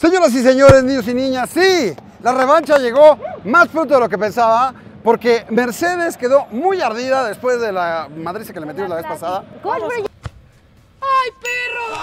Señoras y señores, niños y niñas, sí, la revancha llegó más pronto de lo que pensaba, porque Mercedes quedó muy ardida después de la madriza que le metimos la vez pasada. ¿Cómo? ¡Ay, perro!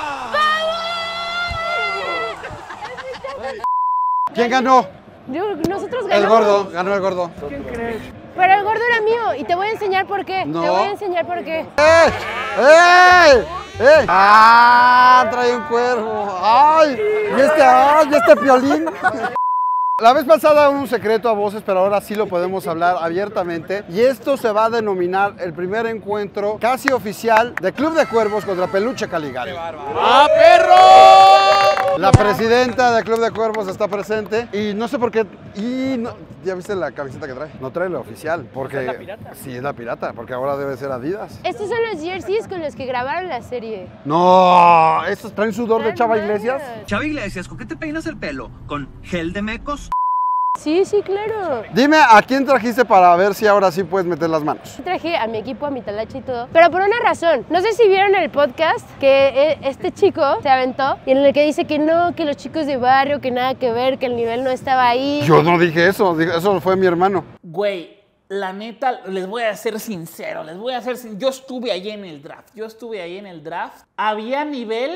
¿Quién ganó? Nosotros ganamos. El gordo, ganó el gordo. ¿Quién crees? Pero el gordo era mío y te voy a enseñar por qué. No. Te voy a enseñar por qué. ¡Ey! ¡Ey! ¡Ey! ¡Ah! Trae un cuervo. ¡Ay! ¿Y este piolín? La vez pasada un secreto a voces, pero ahora sí lo podemos hablar abiertamente. Y esto se va a denominar el primer encuentro casi oficial de Club de Cuervos contra Peluche Caligari. ¡Ah, perro! La presidenta del Club de Cuervos está presente y no sé por qué. ¿Ya viste la camiseta que trae? No trae la oficial, porque ¿Es la pirata? Sí, es la pirata, porque ahora debe ser Adidas. Estos son los jerseys con los que grabaron la serie. No, estos traen sudor de Chava Iglesias. Chava Iglesias, ¿con qué te peinas el pelo? ¿Con gel de mecos? Sí, sí, claro. Dime, ¿a quién trajiste para ver si ahora sí puedes meter las manos? Traje a mi equipo, a mi talacha y todo, pero por una razón. No sé si vieron el podcast que este chico se aventó y en el que dice que no, que los chicos de barrio, que nada que ver, que el nivel no estaba ahí. Yo no dije eso, eso fue mi hermano. Güey, la neta, les voy a ser sincero, yo estuve ahí en el draft, había nivel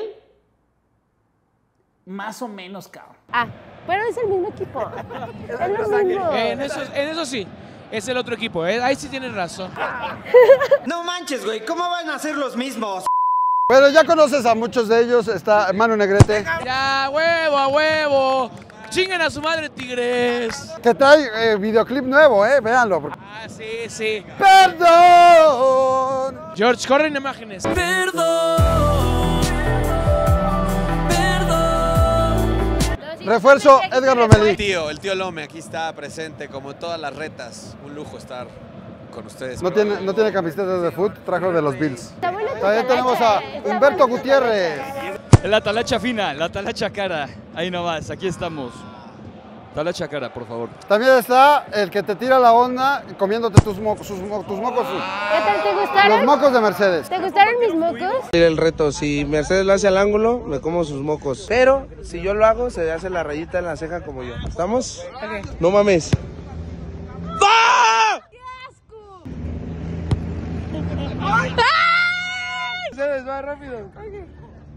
más o menos, cabrón. Ah, pero es el mismo equipo. Es lo mismo. En eso sí, es el otro equipo, ahí sí tienes razón. No manches, güey, ¿cómo van a ser los mismos? Pero ya conoces a muchos de ellos, está Manu Negrete, Ya, huevo, a huevo. Chinguen a su madre, tigres. que trae videoclip nuevo, véanlo. Ah, sí, sí. ¡Perdón! George, corren imágenes. Refuerzo, Edgar Lomelí. El tío Lome aquí está presente como en todas las retas. Un lujo estar con ustedes. No tiene camisetas de fútbol, trajo de los Bills. Está buena tu También talacha, tenemos a está Humberto buena tu Gutiérrez. La talacha fina, la talacha cara. Ahí nomás, aquí estamos. Talacha cara, por favor. También está el que te tira la onda comiéndote tus mocos. ¿Qué tal? ¿Te gustaron? Los mocos de Mercedes. ¿Te gustaron mis mocos? El reto, si Mercedes lo hace al ángulo, me como sus mocos. Pero si yo lo hago, se hace la rayita en la ceja como yo. ¿Estamos? Okay. No mames. ¡Ah! ¡Qué asco! Mercedes, va rápido. Okay.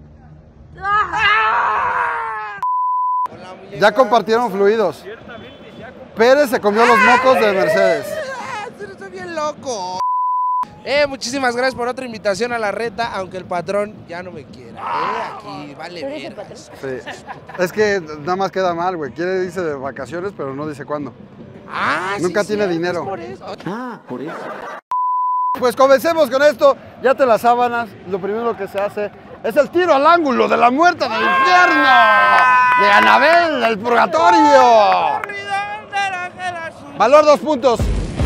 Ya compartieron fluidos. Pérez se comió los mocos de Mercedes. Estoy bien loco. Muchísimas gracias por otra invitación a la reta, aunque el patrón ya no me quiera. Aquí vale bien. Sí. Es que nada más queda mal, güey. Quiere irse de vacaciones, pero no dice cuándo. Nunca tiene dinero. Por eso. Por eso. Pues comencemos con esto. Ya te las sábanas. Lo primero que se hace es el tiro al ángulo de la muerte del infierno. De Anabel, del purgatorio. Valor 2 puntos.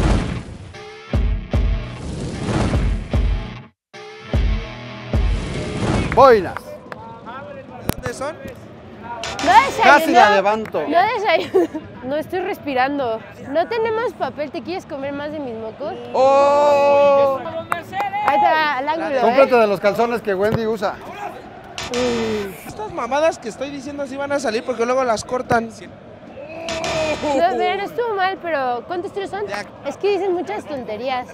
Boinas. ¿Dónde son? No desayuno. Casi la levanto. No desayuno. No estoy respirando. No tenemos papel. ¿Te quieres comer más de mis mocos? ¡Oh! Ahí está, al ángulo, Cómprate de los calzones que Wendy usa. Estas mamadas que estoy diciendo sí van a salir porque luego las cortan. No, mira, no estuvo mal, pero ¿cuántos tiros son? Es que dicen muchas tonterías.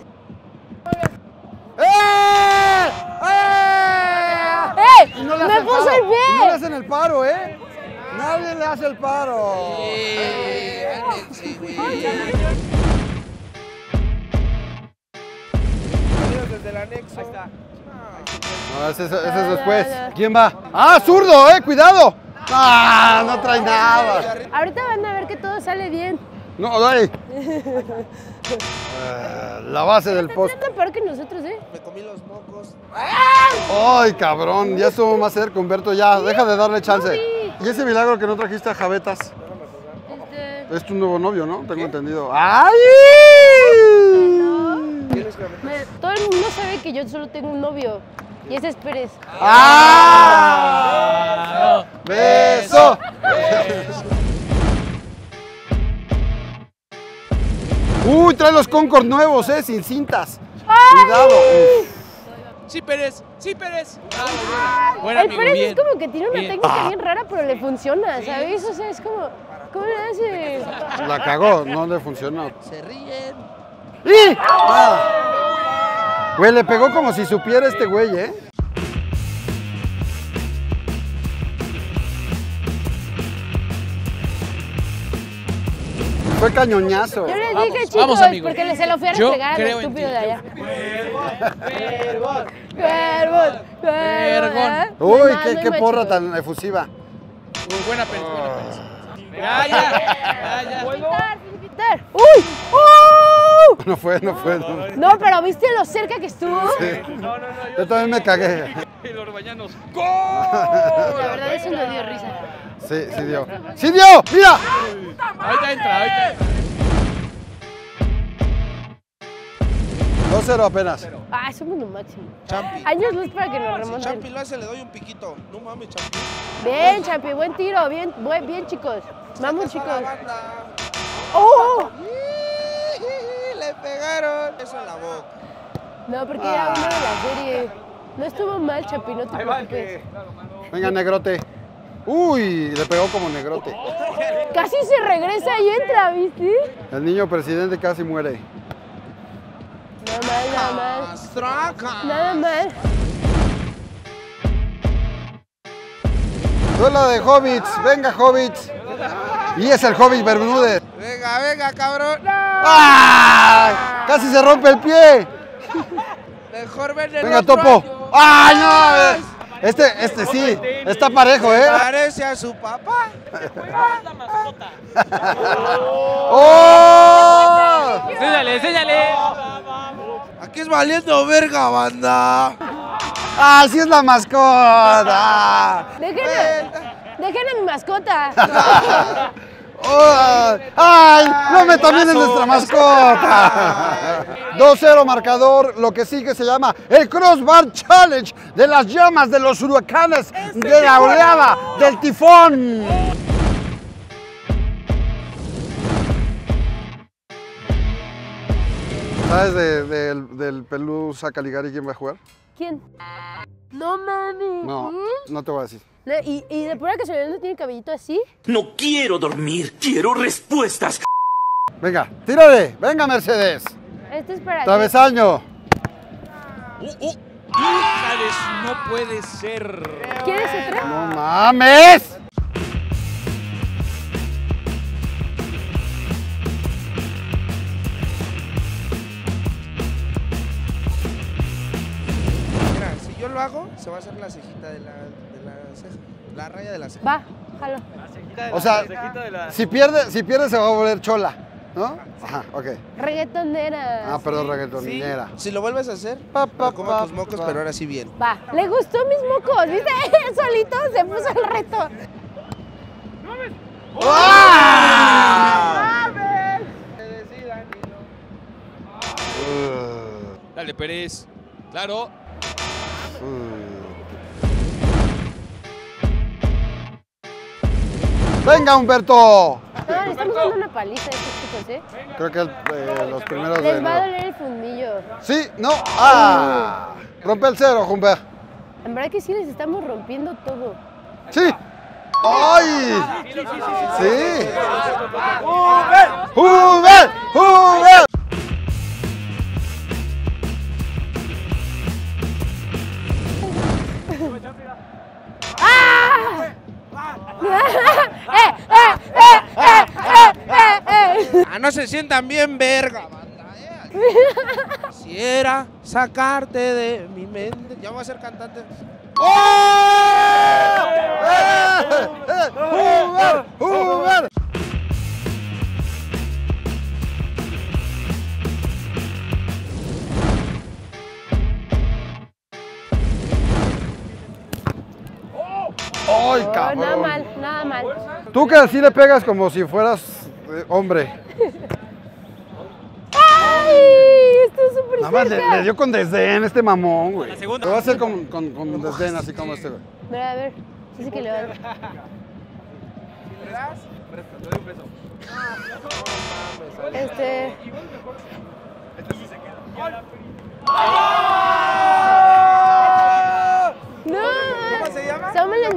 ¡Eh! ¡Eh! Y no le ¡Me hacen puso paro. el pie! Y no le hacen el paro, Nadie le hace el paro. Desde el anexo. Ahí está. No, ese es después. ¿Quién va? ¡Ah, zurdo, cuidado! ¡Ah, no trae nada! Ahorita van a ver que todo sale bien. No, dale. La base del post. Está peor que nosotros, Me comí los mocos. ¡Ay, cabrón! Ya estuvo más cerca, Humberto, ya. Deja de darle chance. ¿Y ese milagro que no trajiste a Javetas? Es tu nuevo novio, ¿no? Tengo entendido. ¡Ay! Todo el mundo sabe que yo solo tengo un novio. Y ese es Pérez. ¡Ah! ¡Beso! ¡Uy! Trae los Concord nuevos, sin cintas. Cuidado. Sí, Pérez. Sí, Pérez. Bravo, buen El amigo, Pérez bien. es como que tiene una Bien. técnica bien rara, pero le funciona, ¿sabes? O sea, es como, ¿cómo le hace? La cagó, no le funcionó. Se ríen. ¡Y! Güey, le pegó como si supiera este güey, ¿eh? Fue cañoñazo. Yo les Vamos, dije, chicos, vamos, amigos. porque se lo fui a Yo restregar al creo en estúpido ti. de allá. Vergón. Vergón. Uy, qué porra tan efusiva. Muy buena Pérez, buena Pérez. Ya. Pitar. ¡Uy! ¡Oh! No fue. No. No, pero ¿viste lo cerca que estuvo? Yo también me cagué. Y los bañanos. La verdad, eso no dio risa. Sí dio. ¡Sí dio! ¡Mira! Ahorita entra. 2-0 apenas. Ah, somos lo máximo. Champi. Años luz para que nos Si remonten. Champi lo hace, le doy un piquito. No mames, Champi. Bien, Champi, buen tiro, bien, chicos. Vamos, chicos. La banda. ¡Oh! Le pegaron. Eso en la boca. No, porque era uno de la serie. No estuvo mal, Champi, no te preocupes. Venga, negrote. Uy, le pegó como negrote. Casi se regresa y entra, ¿viste? El niño presidente casi muere. Nada mal. Astraca. Nada mal. Duelo de hobbits. Venga, hobbits. Y es el hobbit Bermúdez. Venga, cabrón. ¡Ay! Casi se rompe el pie. Mejor ven el Venga, otro Topo. año. ¡Ay, no! Este sí. Está parejo, ¿eh? Parece a su papá. ¡Oh! Enséñale. Aquí es valiendo verga, banda. ¡Ah, sí es la mascota! Dejen a mi mascota. ¡Oh! ¡Ay! ¡No me también es nuestra mascota! 2-0 marcador, lo que sigue se llama el Crossbar Challenge de las llamas de los huracanes de la oleada del tifón. ¿Sabes del Pelusa Caligari quién va a jugar? ¿Quién? No mami. No te voy a decir. ¿Y de pura casualidad no tiene cabellito así? No quiero dormir, quiero respuestas. Venga, tírale. Venga, Mercedes. Este es para ti. Travesaño. Híjales, no puede ser. ¿Quieres otra? ¡No mames! Mira, si yo lo hago, se va a hacer la cejita de la ceja. La raya de la ceja. Va, jalo. O sea, si pierde se va a volver chola, ¿no? Ajá, ok. Reggaetonera. Ah, perdón, reggaetonera. Si lo vuelves a hacer, pa, coma tus mocos, pa. pero ahora sí bien. Va. Le gustó mis mocos, ¿viste? Solito se puso el reto. Dale, Pérez. Claro. ¡Venga, Humberto! No, le estamos dando una paliza a estos chicos, ¿eh? Creo que los primeros Les de... va a doler el fundillo. Sí, no. ¡Ah! Rompe el cero, Humber. En verdad que sí les estamos rompiendo todo. ¡Sí! ¡Ay! ¡Sí! ¡Humber! ¡Humber! Ah, no se sientan bien, verga, banda. Quisiera sacarte de mi mente. Ya voy a ser cantante. ¡Humber! ¡Humber! ¡Ay, cabrón! Nada mal, nada mal. Tú que así le pegas como si fueras hombre. ¡Ay! Esto es súper Nada más cerca. le dio con desdén este mamón, güey. Lo va a hacer con desdén, así como este, güey. Mira, a ver. Sí que le va a dar.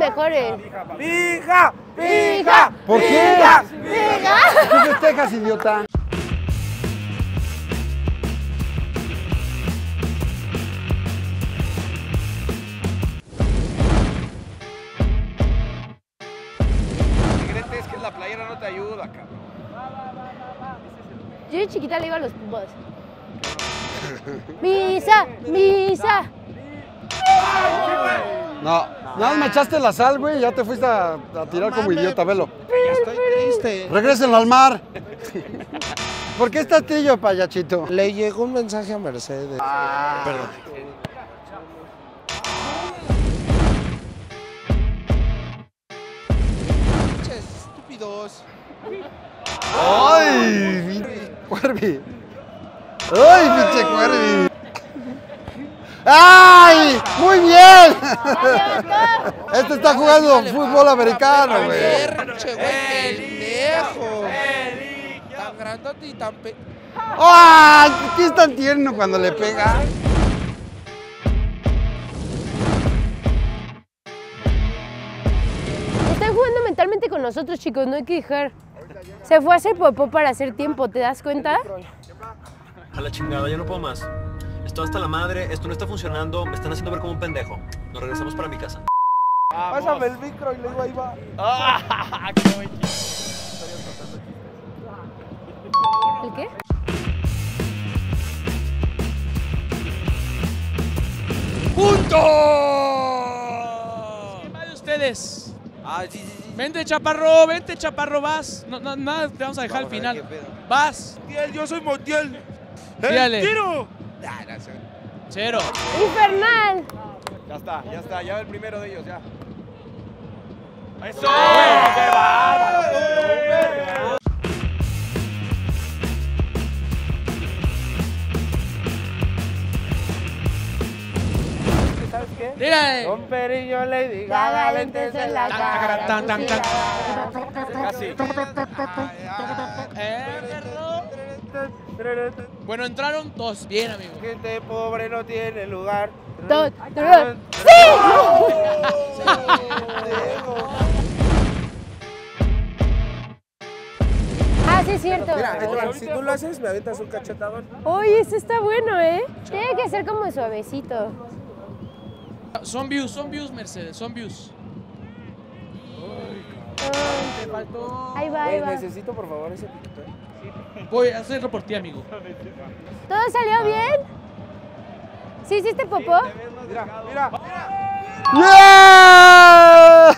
mejores. ¡Fija! ¡Fija! ¿Por qué? ¡Fija! ¿Qué festejas, idiota? Es que la playera no te ayuda, cabrón. Yo de chiquita le iba a los Pumas. ¡Misa! ¡Misa! No, nada más me echaste la sal, güey, y ya te fuiste a tirar como idiota, velo. Estoy triste. Regresen al mar. ¿Por qué estás trillo, payachito? Le llegó un mensaje a Mercedes. Perdón. Estúpidos. ¡Ay! ¡Cuervi! ¡Ay, pinche Cuervi! ¡Ay! ¡Muy bien! Este está jugando fútbol americano, güey. Pinche güey, pendejo. Tan grandote y tan ¡Ay! ¿Qué es tan tierno cuando le pega? Están jugando mentalmente con nosotros, chicos, no hay que dejar. Se fue a hacer popó para hacer tiempo, ¿te das cuenta? A la chingada, ya no puedo más. Esto hasta la madre, esto no está funcionando, me están haciendo ver como un pendejo. Nos regresamos para mi casa. Pásame el micro y luego ahí va. ¿El qué? ¡Punto! ¿Qué más de ustedes? Vente, chaparro, vas. No, nada, te vamos a dejar al final. Vas. Montiel, yo soy Montiel. Tírale. ¡Tiro! Cero. ¡Infernal! Ya está, ya va el primero de ellos, ya. ¡Eso! ¡Qué bárbaro! ¿Sabes qué? ¡Tírale! Don Periño Lady Gaga, lentes en la cara. Casi. Bueno, entraron dos. Bien, amigo. Gente pobre no tiene lugar. ¡Sí! Ah, sí, es cierto. Mira, si tú lo haces, me aventas un cachetadón. Oye, ese está bueno, ¿eh? Tiene que ser como suavecito. Son views, Mercedes, son views. Te faltó. Ahí va, ahí va. Necesito, por favor, ese piquito. Voy a hacerlo por ti, amigo. ¿Todo salió bien? ¿Sí hiciste popó? Mira. ¡Yeah!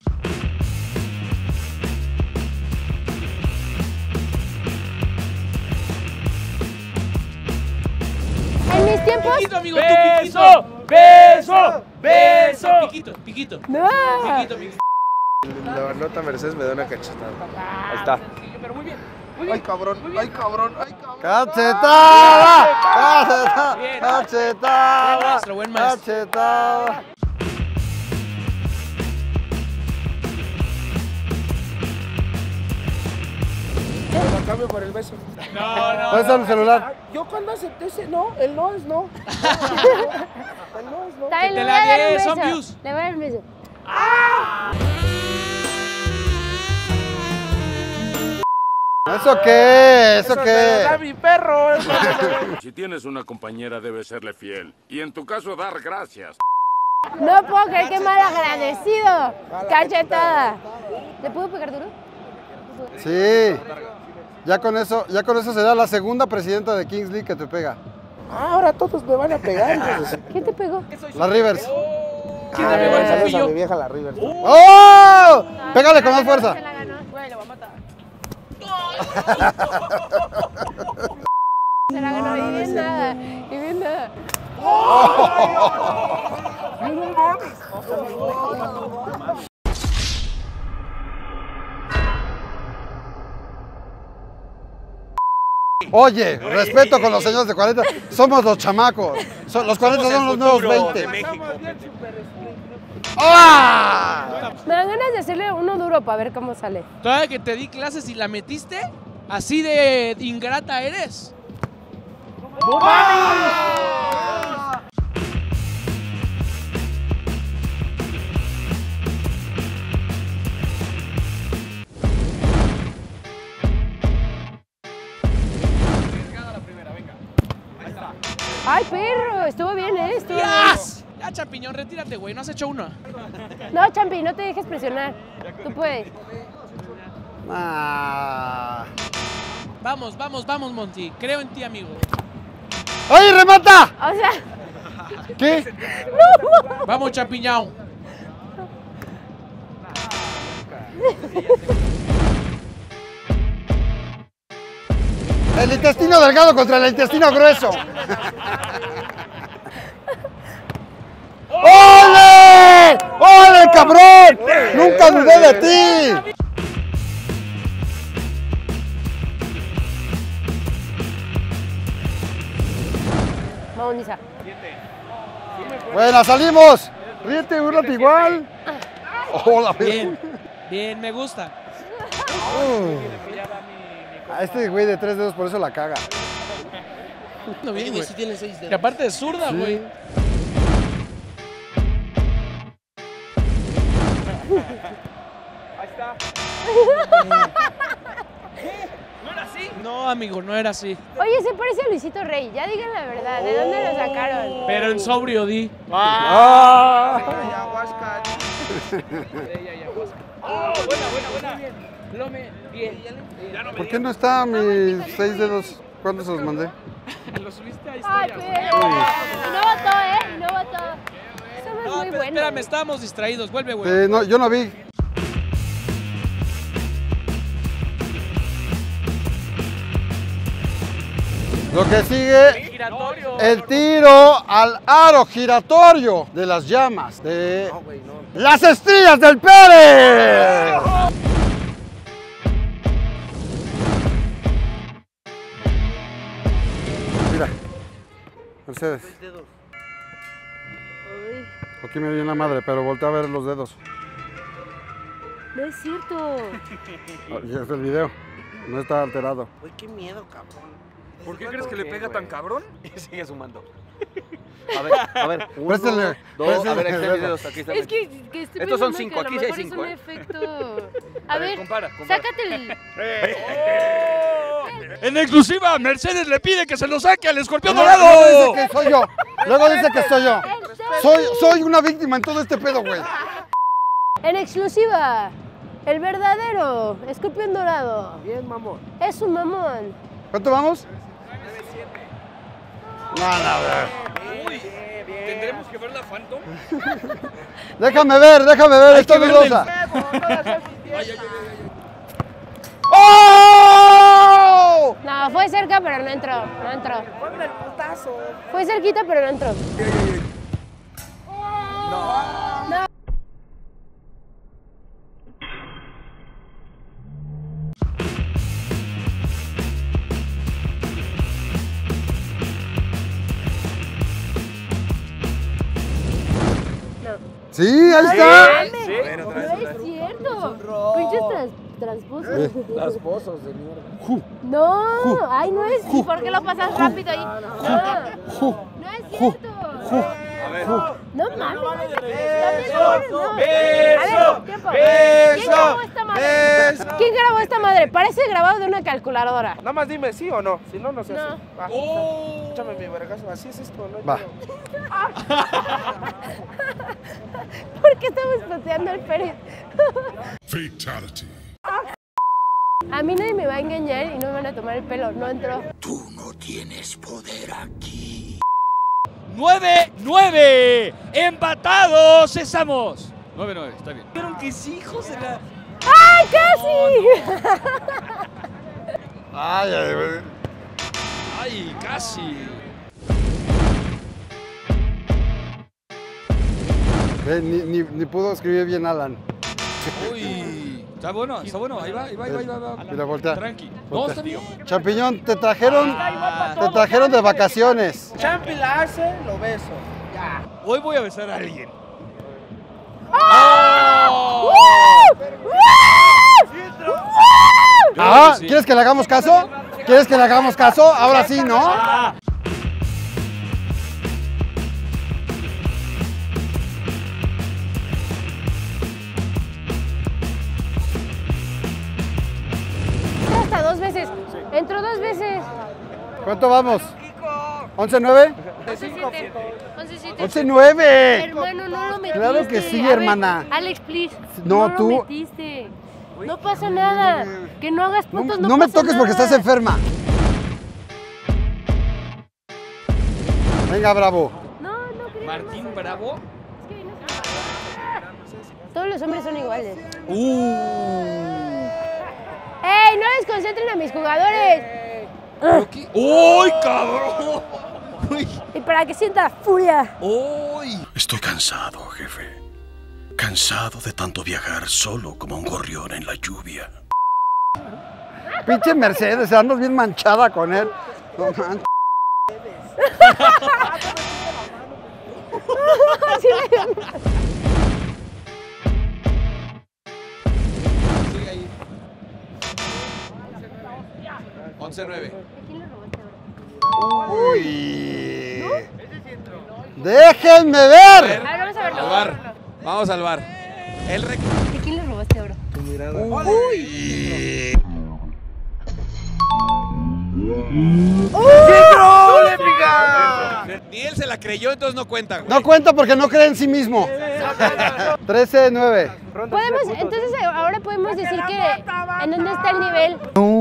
En mis tiempos. Piquito, amigo, ¡Beso! ¡Beso! ¡Beso! Piquito. No. La nota Mercedes me da una cachetada. Ahí está. Pero muy bien. Ay, cabrón. ¡Cachetada! Bien. ¡Cachetada! Buen maestro. ¡Cachetada! Lo cambio por el beso. ¿Dónde está el celular? Yo cuando acepté ese no, el no es no. El no es no. Está bien, te le la voy a dar dé, un son beso. views. Le voy a dar un beso. ¿Eso qué? ¿Eso Eso qué? te lo da mi perro. Si tienes una compañera, debes serle fiel. Y en tu caso, dar gracias. No puedo creer que mal agradecido. Cachetada. ¿Le puedo pegar duro? Sí. Ya con eso será la segunda presidenta de Kings League que te pega. Ahora todos me van a pegar. Entonces. ¿Quién te pegó? La Rivers. ¿Quién te pegó? Esa fui Saludos a yo. mi vieja la Rivers. ¡Oh! Pégale con más fuerza. Se la ganó. Güey, lo va a matar. Se la ganó. Y bien nada. Y bien nada. Oye, respeto con los señores de 40. Somos los chamacos. Los 40 son los nuevos 20. ¡Ah! Me dan ganas de hacerle uno duro para ver cómo sale. Todavía que te di clases y la metiste, así de ingrata eres. ¡Ay, perro! Estuvo bien, ¿eh? Estuvo ¡Yes! Ya, Champiñón, retírate, güey. No has hecho una. bien. No, Champi, no te dejes presionar. Tú puedes. Ah. Vamos, vamos, vamos, Monty. Creo en ti, amigo. ¡Ay, remata! O sea... ¿Qué? ¡No! Vamos, Champiñón. El intestino delgado contra el intestino grueso. ¡Ole! ¡Ole, cabrón! ¡Nunca dudé de ti! Vamos, Nisa. Buena, salimos. Ríete, búrlate igual. Hola, bien. Bien, me gusta. A este güey de 3 dedos por eso la caga. No, bien, güey. Sí tiene 6 dedos. Que aparte es zurda, güey. Sí. Ahí está. ¿No era así? No, amigo, no era así. Oye, se parece a Luisito Rey. Ya digan la verdad. ¿De dónde lo sacaron? Pero en sobrio di. Ayahuasca. Buena. Lome, bien. ¿Por qué no está mis 6 dedos? ¿Cuándo se los mandé? Lo subiste a Ay, historias. pero... Y no votó, ¿eh? Y no votó. Somos No, muy buenos. espérame, estábamos distraídos. Vuelve, güey. No, yo no vi. Lo que sigue, Giratorio. el tiro al aro giratorio de las llamas de las Estrías del Pérez. Mira, Mercedes. Uy, Aquí me dio una madre, pero volteé a ver los dedos. no es cierto. Y es el video, no está alterado. Uy, qué miedo, cabrón. ¿Por qué crees que le pega tan cabrón? Y sigue sumando. A ver, uno, Préstale, dos, a ver, préstale. aquí están videos, aquí están. Es que estoy Estos son pensando 5, que a lo aquí sí hay mejor 5, es un efecto. A ver, compara. sácate el... En exclusiva, Mercedes le pide que se lo saque al escorpión Luego dorado. dice que soy yo. Luego dice que soy yo. Soy una víctima en todo este pedo, güey. En exclusiva, el verdadero escorpión dorado. Bien, mamón. Es un mamón. ¿Cuánto vamos? No, Uy, ¿tendremos que ver la Phantom? déjame ver, estoy dudosa. ¡Oh! No, fue cerca, pero no entró. No entró. Ponle el putazo. Fue cerquita, pero no entró. Sí, ahí está. No es cierto. Pinches transposos. Las pozos de mierda. No, ay, no es. ¿Y por qué lo pasas rápido ahí? No, no es cierto. A ver. No mames. Beso. A ver, tiempo. ¿Quién grabó esta madre? ¿Quién grabó esta madre? Parece grabado de una calculadora. Nada más dime sí o no. Si no, no se hace. No. Va, échame mi vergazo. Así es esto, ¿no? Va. ¿Por qué estamos pateando al Pérez? Fatality. A mí nadie me va a engañar y no me van a tomar el pelo. No entró. Tú no tienes poder aquí. 9-9. Empatados estamos. 9-9, está bien. Dijeron que sí, hijos de la... ¡Ay, casi! Ay, ay, güey. Ay, casi. Ni pudo escribir bien Alan. Uy, está bueno. Ahí va. Mira, voltea. Tranqui. No, Voltea. está bien. Champiñón, te trajeron de vacaciones. Champi la hace, lo beso. Ya. Hoy voy a besar a alguien. ¡Oh! Ah, ¿quieres que le hagamos caso? ¿Quieres que le hagamos caso? Ahora sí, ¿no? Hasta 2 veces. Entró 2 veces. ¿Cuánto vamos? ¿11-9? 11-7. 11-9. Hermano, no lo metiste. Claro que sí, A ver, hermana. Alex, please. No, tú. lo metiste. No pasa nada. Que no hagas puntos, No me pasa toques porque nada. estás enferma. Venga, Bravo. Martín Bravo. Todos los hombres son iguales. ¡Ey! No desconcentren a mis jugadores. ¡Uy, cabrón! Y para que sienta furia. ¡Uy! Estoy cansado, jefe. Cansado de tanto viajar solo como un gorrión en la lluvia. Pinche Mercedes, andas bien manchada con él. No manches. Sí, le dio miedo. Sigue ahí. 11-9. Uy. Déjenme ver. Vamos a verlo. Al bar. Vamos al bar. El ¿De quién le robaste oro? Tu mirada. Uy. Ni él se la creyó, entonces no cuenta, güey. No cuenta porque no cree en sí mismo. 13-9. Podemos, entonces ahora podemos decir que en dónde está el nivel.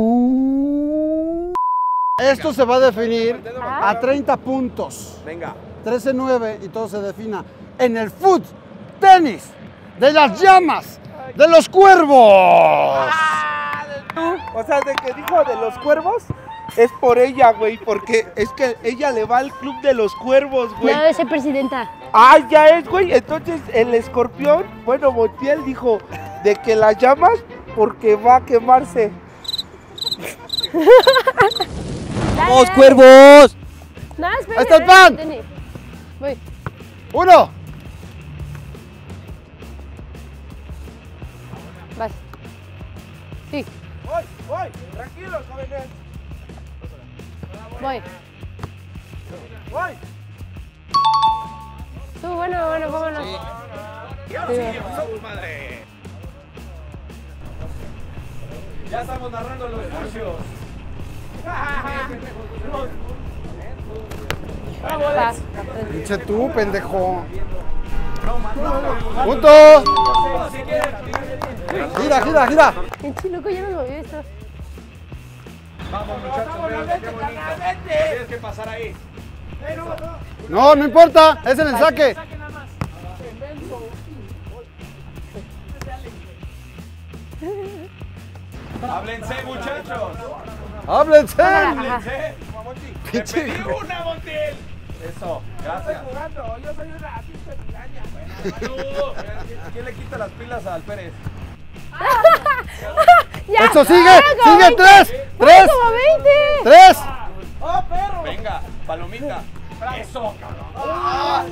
Esto se va a definir a 30 puntos. Venga. 13-9 y todo se defina en el foot tenis de las llamas de los cuervos. O sea, de que dijo de los cuervos, es por ella, güey, porque es que ella le va al club de los cuervos, güey. No, ese presidenta. Ah, ya es, güey. Entonces el escorpión, bueno, Montiel dijo de que las llamas porque va a quemarse. ¡Vamos, cuervos! No, espera. ¡Ahí está el pan! Voy. 1. Vas. Sí. Voy, tranquilos, jóvenes. Voy. Voy. Tú, bueno, vámonos. Ya madre. Ya estamos narrando los cursos. Va. Pinche tú, pendejo. ¡Punto! Gira. Pinche loco, ya no lo había visto. Vamos, muchachos, qué bonito. Tienes que pasar ahí. No importa, es en el saque. Háblense, muchachos. ¡Háblense! Háblense. Te Pinche. pedí una, Montiel. Eso, gracias. Estoy jugando, yo soy una pinche piraña. ¿Quién le quita las pilas al Pérez? Ya. Eso sigue, como sigue 20. 3. Como 20. 3. ¡Oh, perro! Venga, palomita. Eso, cabrón.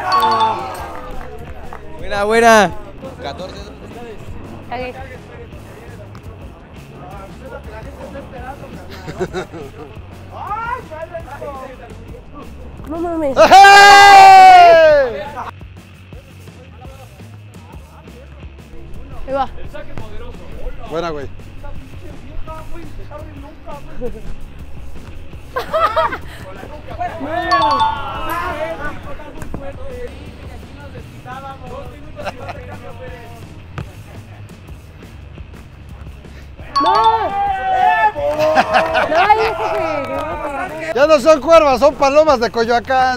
Buena. 14. Okay. No mames. ¡Ey! Ahí va. Buena, güey. Ya no son cuervas, son palomas de Coyoacán.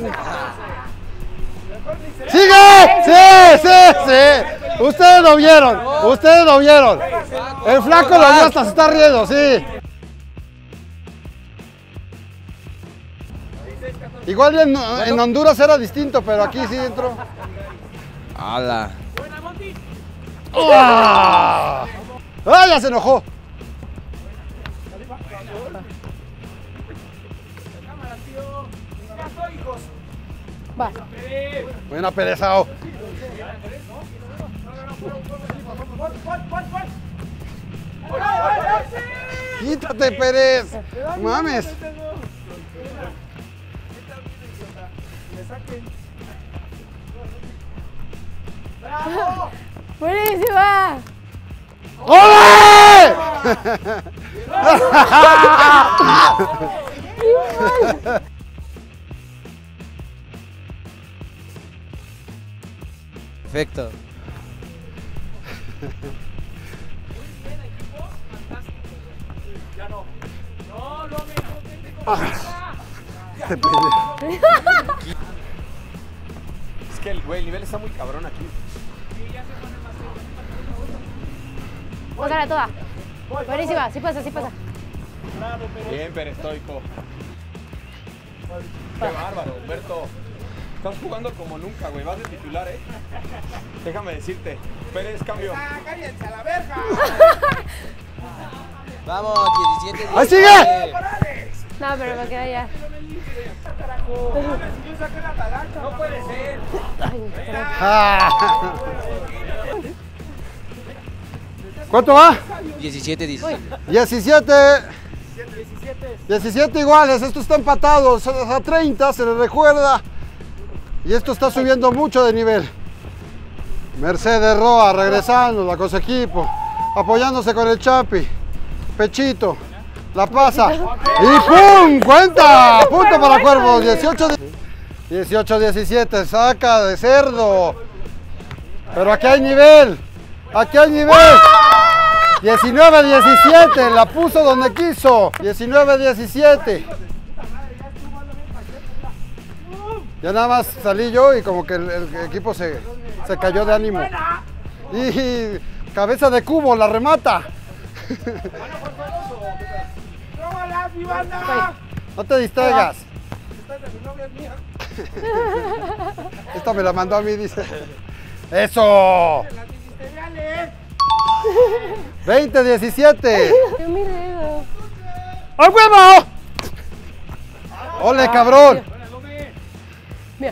¡Sigue! ¡Sí! Ustedes lo vieron. El flaco lo vio, hasta se está riendo, sí. Igual en Honduras era distinto, pero aquí sí entró. ¡Hala! ¡Ah! ¡Ah, ya se enojó! Va. Buena, perezao. Quítate, Pérez. Mames. Buenísima. ¡Ole! Perfecto. Es que el nivel está muy cabrón aquí. Póngala toda. Buenísima, sí pasa, sí pasa. Bien, perestoico. Qué bárbaro, Humberto. Estás jugando como nunca, güey. Vas de titular, ¿eh? Déjame decirte. Pérez, cambio. ¡Cállense a la verga! Vamos, 17. ¡Ahí sigue! No, pero me queda ya. No puede ser. ¿Cuánto va? 17. 17 iguales, esto está empatado a 30, se les recuerda. Y esto está subiendo mucho de nivel. Mercedes Roa regresando con su equipo, apoyándose con el Chapi. Pechito, la pasa. Y ¡pum! ¡Cuenta! Punto para Cuervos, 18-17, saca de cerdo. Pero aquí hay nivel, aquí hay nivel. 19-17, la puso donde quiso. 19-17. Ya nada más salí yo y como que el equipo se cayó de ánimo. Y cabeza de cubo, la remata. No te distraigas. Esta me la mandó a mí, dice. ¡Eso! 20-17. ¡Al huevo! ¡Ole, cabrón! Mira.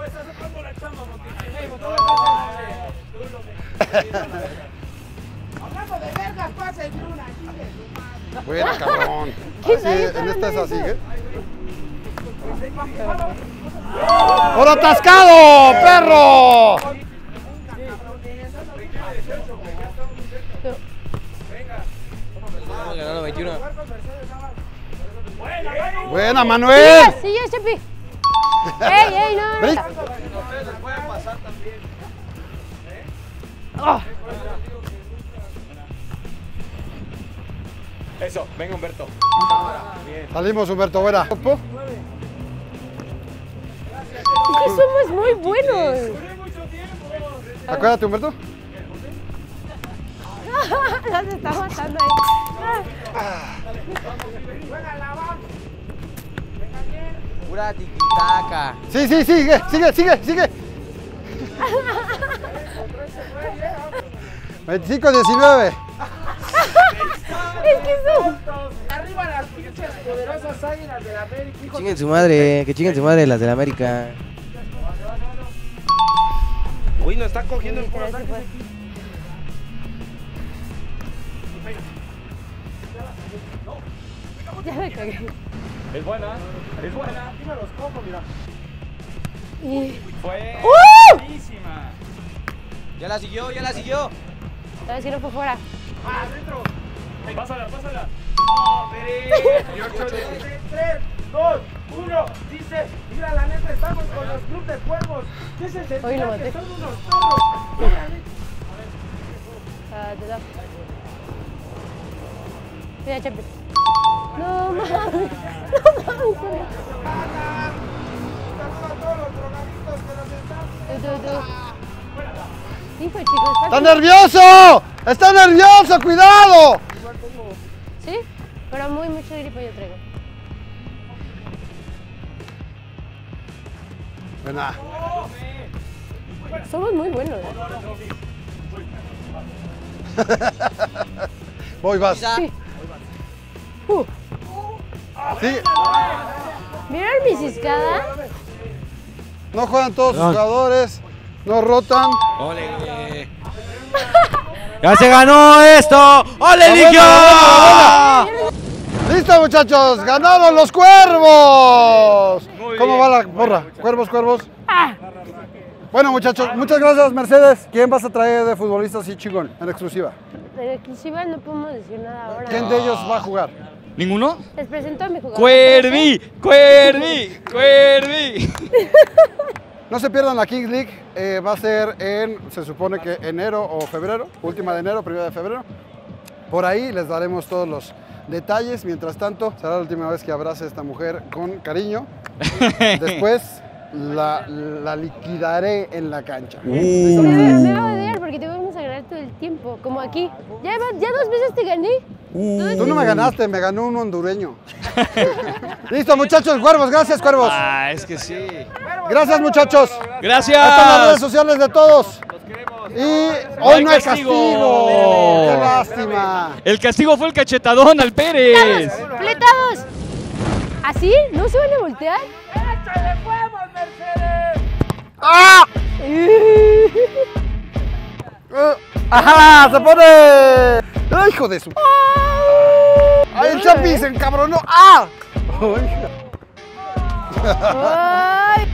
Hablando de vergas, pasa en una. Buena, cabrón. Así, en esta es así, ¿eh? ¡Por atascado, perro! Ganando 21. Buena, Manuel. Sí, ya, Chepi. ¡Ey, no! Oh. Eso, venga Humberto. Bien. Salimos, Humberto, buena. Es que somos muy buenos. Acuérdate, Humberto. Las está matando ahí. Pura tiquitaca. Sí, sigue. 25-19. Es que son... Arriba las pinches poderosas águilas de la América. Chinguen su madre, que chinguen su madre las del América. Uy, nos está cogiendo el corazón. Ya me cagué. Es buena. Dime los cojos, mira. Y... Fue buenísima. Ya la siguió. A ver si no fue fuera. Adentro. Pásala. No, Pérez. 3, 2, 1. Dice, mira, la neta, estamos con los clubes de cuervos. ¿Qué se sentirá Hoy lo maté. que son unos perros? Te da. Mira, Chepi. No mames. No mames. Hijo, chicos. ¡Está nervioso! ¡Cuidado! Sí, pero mucho gripe yo traigo. Buena. Somos muy buenos. Voy, vas. Sí. Sí. ¿Vieron mi ciscada? No juegan todos sus jugadores, no rotan. ¡Ole! ¡Ya se ganó esto! ¡Ole, Ligio! ¡Listo, muchachos! ¡Ganaron los Cuervos! ¿Cómo va la porra? Cuervos. Bueno, muchachos, muchas gracias, Mercedes. ¿Quién vas a traer de futbolista así chingón, en exclusiva? En exclusiva no podemos decir nada ahora. ¿Quién de ellos va a jugar? ¿Ninguno? Les presento a mi jugador. ¡Cuervi! No se pierdan la Kings League, va a ser en, se supone que enero o febrero, última de enero, primera de febrero. Por ahí les daremos todos los detalles. Mientras tanto, será la última vez que abrace a esta mujer con cariño. Después la liquidaré en la cancha. Me va a odiar porque te vamos a ganar todo el tiempo, como aquí. Ya 2 veces te gané. Tú no me ganaste, me ganó un hondureño. Listo, muchachos, cuervos, gracias, cuervos. Ah, es que sí. Gracias, muchachos. Gracias. Ahí están las redes sociales de todos. Y hoy no hay castigo. Qué lástima. El castigo fue el cachetadón al Pérez. ¡Fletados! ¿Así? ¿No se van a voltear? ¡Échale huevos, Mercedes! ¡Ah! ¡Ajá! ¡Se pone! ¡Ay, hijo de su! ¡Ay, el Chapi se encabronó! ¡Ah! ¡Ay!